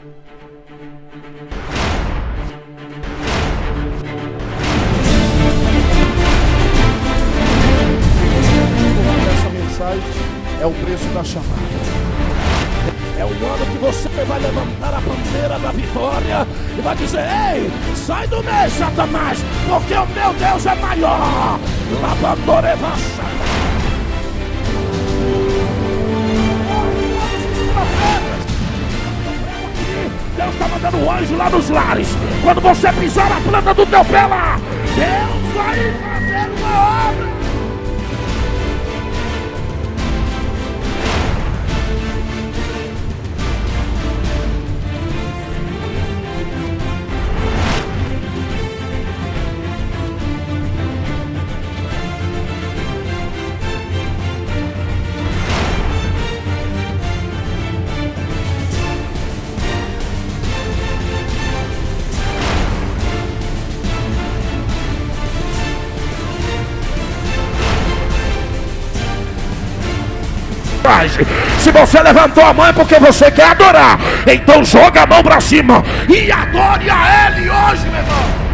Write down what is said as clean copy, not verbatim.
Essa mensagem é o preço da chamada. É o ano que você vai levantar a bandeira da vitória e vai dizer: ei, sai do meio, Satanás, porque o meu Deus é maior. Deus está mandando um anjo lá nos lares. Quando você pisar a planta do teu pé lá, Deus vai fazer uma obra. Se você levantou a mão é porque você quer adorar. Então joga a mão para cima e adore a Ele hoje, meu irmão.